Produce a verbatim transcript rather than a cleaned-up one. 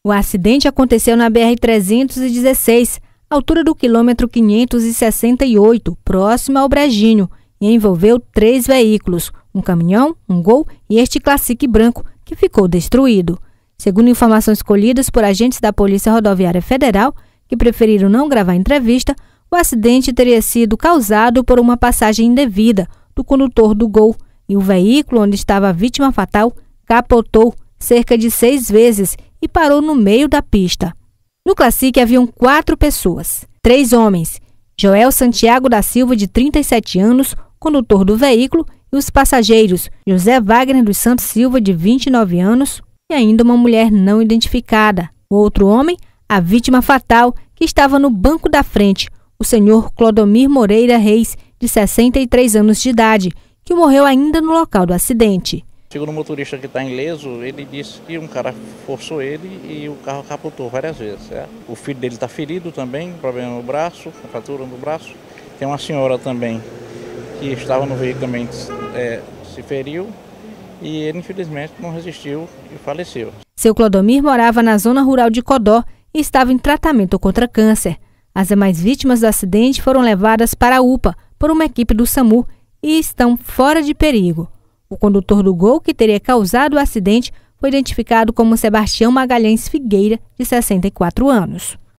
O acidente aconteceu na B R trezentos e dezesseis, altura do quilômetro quinhentos e sessenta e oito, próximo ao Brejinho, e envolveu três veículos, um caminhão, um Gol e este Classic branco, que ficou destruído. Segundo informações colhidas por agentes da Polícia Rodoviária Federal, que preferiram não gravar entrevista, o acidente teria sido causado por uma passagem indevida do condutor do Gol, e o veículo onde estava a vítima fatal capotou cerca de seis vezes e parou no meio da pista. No Classic haviam quatro pessoas, três homens, Joel Santiago da Silva, de trinta e sete anos, condutor do veículo, e os passageiros, José Wagner dos Santos Silva, de vinte e nove anos, e ainda uma mulher não identificada. O outro homem, a vítima fatal, que estava no banco da frente, o senhor Clodomir Moreira Reis, de sessenta e três anos de idade, que morreu ainda no local do acidente. Segundo o motorista que está ileso, ele disse que um cara forçou ele e o carro capotou várias vezes. Certo? O filho dele está ferido também, problema no braço, fratura no braço. Tem uma senhora também que estava no veículo também, é, se feriu e ele infelizmente não resistiu e faleceu. Seu Clodomir morava na zona rural de Codó e estava em tratamento contra câncer. As demais vítimas do acidente foram levadas para a U P A por uma equipe do SAMU e estão fora de perigo. O condutor do Gol, que teria causado o acidente, foi identificado como Sebastião Magalhães Figueira, de sessenta e quatro anos.